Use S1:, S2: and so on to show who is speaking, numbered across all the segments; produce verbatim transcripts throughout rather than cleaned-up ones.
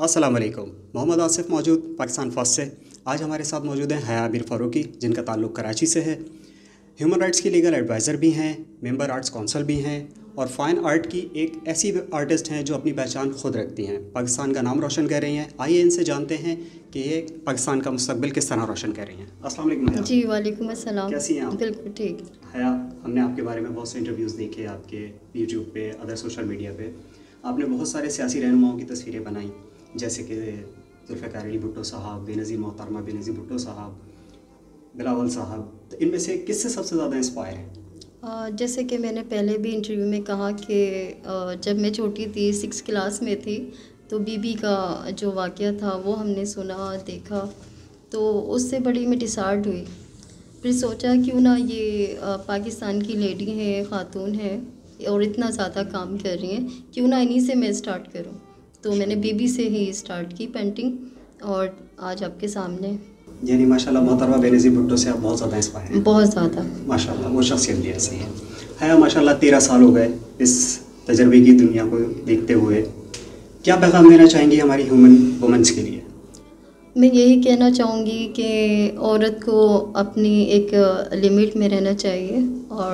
S1: अस्सलाम वालेकुम। मोहम्मद आसिफ मौजूद पाकिस्तान फर्स्ट से। आज हमारे साथ मौजूद हैं हया आबिर फ़ारूकी, जिनका ताल्लुक़ कराची से है। ह्यूमन राइट्स की लीगल एडवाइज़र भी हैं, मेंबर आर्ट्स काउंसिल भी हैं और फ़ाइन आर्ट की एक ऐसी आर्टिस्ट हैं जो अपनी पहचान खुद रखती हैं, पाकिस्तान का नाम रोशन कर रही हैं। आइए इनसे जानते हैं कि ये पाकिस्तान का मुस्तकबिल किस तरह रोशन कर रही हैं। अस्सलाम वालेकुम हया।
S2: जी वालेकुम अस्सलाम।
S1: कैसी हैं आप?
S2: बिल्कुल ठीक।
S1: हया, हमने आपके बारे में बहुत से इंटरव्यूज़ देखे आपके यूट्यूब पे, अदर सोशल मीडिया पे। आपने बहुत सारे सियासी रहनुमाओं की तस्वीरें बनाई, जैसे कि जुल्फ़िकार अली भुट्टो साहब, बेनज़ीर मोहतरमा बेनज़ीर भुट्टो साहब, बिलावल साहब। तो इनमें से किससे सबसे ज़्यादा इंस्पायर हैं?
S2: जैसे कि मैंने पहले भी इंटरव्यू में कहा कि जब मैं छोटी थी, सिक्स क्लास में थी, तो बीबी का जो वाक़या था वो हमने सुना, देखा, तो उससे बड़ी मैं डिसहार्ट हुई। फिर सोचा क्यों ना ये पाकिस्तान की लेडी है, ख़ातून है और इतना ज़्यादा काम कर रही हैं, क्यों ना इन्हीं से मैं स्टार्ट करूं। तो मैंने बीबी से ही स्टार्ट की पेंटिंग और आज आपके सामने।
S1: यानी माशाल्लाह मोहतरमा बेनज़ीर भुट्टो से आप बहुत ज़्यादा इंस्पायर हैं।
S2: बहुत ज़्यादा
S1: माशाल्लाह, वो शख्सियत भी ऐसी है। है माशाल्लाह, तेरह साल हो गए इस तजर्बे की दुनिया को देखते हुए। क्या पैगाम देना चाहेंगी हमारी ह्यूमन वुमेंस के लिए?
S2: मैं यही कहना चाहूँगी कि औरत को अपनी एक लिमिट में रहना चाहिए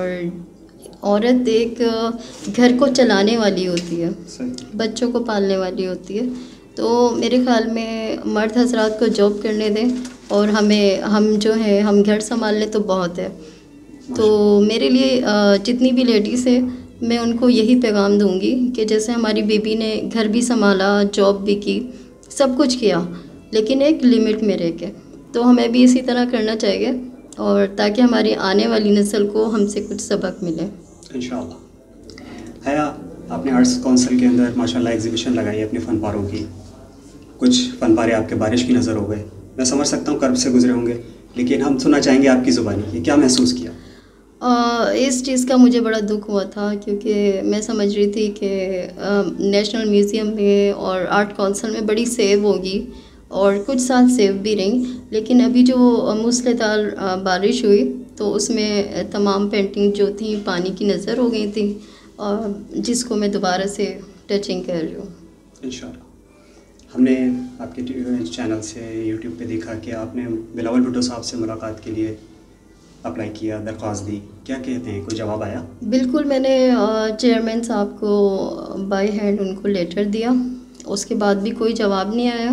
S2: और औरत एक घर को चलाने वाली होती है, बच्चों को पालने वाली होती है। तो मेरे ख़्याल में मर्द हजरात को जॉब करने दें और हमें हम जो है हम घर संभाल लें तो बहुत है। तो मेरे लिए जितनी भी लेडीज़ है, मैं उनको यही पैगाम दूंगी कि जैसे हमारी बीबी ने घर भी संभाला, जॉब भी की, सब कुछ किया, लेकिन एक लिमिट में रह के, तो हमें भी इसी तरह करना चाहिए और ताकि हमारी आने वाली नस्ल को हमसे कुछ सबक मिले
S1: इंशाअल्लाह। हया, आपने आर्ट्स काउंसिल के अंदर माशाल्लाह एग्जीबिशन लगाई अपने फ़न पारों की। कुछ फ़न पारे आपके बारिश की नज़र हो गए। मैं समझ सकता हूँ कर्ब से गुजरे होंगे, लेकिन हम सुनना चाहेंगे आपकी ज़ुबानी कि क्या महसूस किया?
S2: आ, इस चीज़ का मुझे बड़ा दुख हुआ था, क्योंकि मैं समझ रही थी कि नेशनल म्यूज़ियम में और आर्ट काउंसिल में बड़ी सेव होगी और कुछ साल सेव भी रही, लेकिन अभी जो मूसलाधार बारिश हुई तो उसमें तमाम पेंटिंग जो थी पानी की नज़र हो गई थी, जिसको मैं दोबारा से टचिंग कर रही हूँ
S1: इंशाअल्लाह। हमने आपके चैनल से यूट्यूब पे देखा कि आपने बिलावल भुट्टो साहब से मुलाकात के लिए अप्लाई किया, दरख्वास्त दी। क्या कहते हैं, कोई जवाब आया?
S2: बिल्कुल, मैंने चेयरमैन साहब को बाय हैंड उनको लेटर दिया, उसके बाद भी कोई जवाब नहीं आया।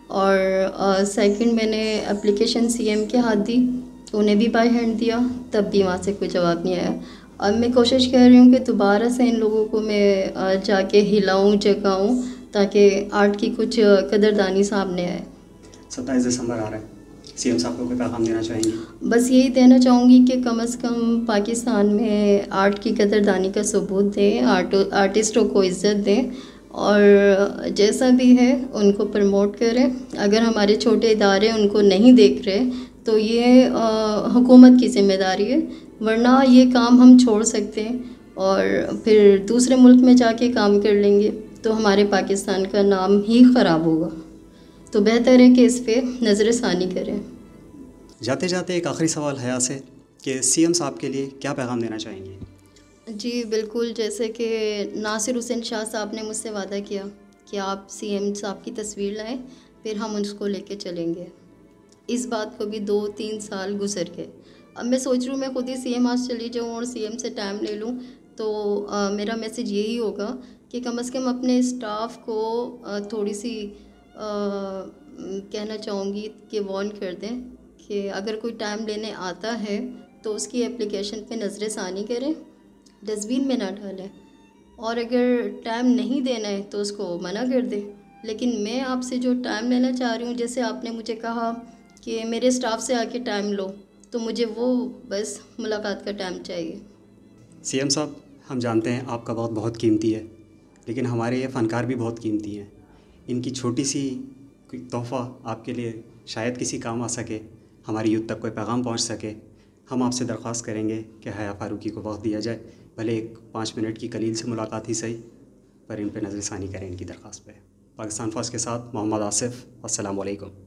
S2: और सेकंड मैंने एप्लीकेशन सीएम के हाथ दी, उन्हें भी बाय हैंड दिया, तब भी वहाँ से कोई जवाब नहीं आया। अब मैं कोशिश कर रही हूँ कि दोबारा से इन लोगों को मैं जाके हिलाऊँ, जगाऊँ, ताकि आर्ट की कुछ कदरदानी सामने आए।
S1: सत्ताईस दिसंबर आ रहा है, सीएम साहब को कोई पैगाम देना चाहेंगी?
S2: बस यही देना चाहूँगी कि कम अज़ कम पाकिस्तान में आर्ट की कदरदानी का सबूत दें, आर्ट आर्टिस्टों को इज़्ज़त दें और जैसा भी है उनको प्रमोट करें। अगर हमारे छोटे इदारे उनको नहीं देख रहे तो ये हुकूमत की ज़िम्मेदारी है, वरना ये काम हम छोड़ सकते हैं और फिर दूसरे मुल्क में जाके काम कर लेंगे तो हमारे पाकिस्तान का नाम ही ख़राब होगा। तो बेहतर है कि इस पे नज़र षानी करें।
S1: जाते जाते एक आखिरी सवाल हया से कि सीएम साहब के लिए क्या पैगाम देना चाहेंगे?
S2: जी बिल्कुल, जैसे कि नासिर हुसैन शाह साहब ने मुझसे वादा किया कि आप सीएम साहब की तस्वीर लाएं, फिर हम उसको लेके चलेंगे। इस बात को भी दो तीन साल गुजर गए। अब मैं सोच रही हूँ मैं खुद ही सीएम आज चली जाऊँ और सीएम से टाइम ले लूँ, तो आ, मेरा मैसेज यही होगा कि कम अज़ कम अपने स्टाफ को आ, थोड़ी सी आ, कहना चाहूँगी कि वार्न कर दें कि अगर कोई टाइम लेने आता है तो उसकी एप्लीकेशन पे नज़र षानी करें, डस्टबिन में ना डालें, और अगर टाइम नहीं देना है तो उसको मना कर दें। लेकिन मैं आपसे जो टाइम लेना चाह रही हूँ, जैसे आपने मुझे कहा कि मेरे स्टाफ से आके टाइम लो, तो मुझे वो बस मुलाकात का टाइम चाहिए।
S1: सीएम साहब, हम जानते हैं आपका वक्त बहुत कीमती है, लेकिन हमारे ये फ़नकार भी बहुत कीमती हैं। इनकी छोटी सी कोई तोहफ़ा आपके लिए शायद किसी काम आ सके, हमारी यूथ तक कोई पैगाम पहुंच सके। हम आपसे दरख्वास्त करेंगे कि हया फ़ारूकी को वक्त दिया जाए, भले एक पाँच मिनट की कलील से मुलाकात ही सही, पर इन पर नज़र षानी करें इनकी दरख्वास्त पे। पाकिस्तान फर्स्ट के साथ मोहम्मद आसिफ। अस्सलाम वालेकुम।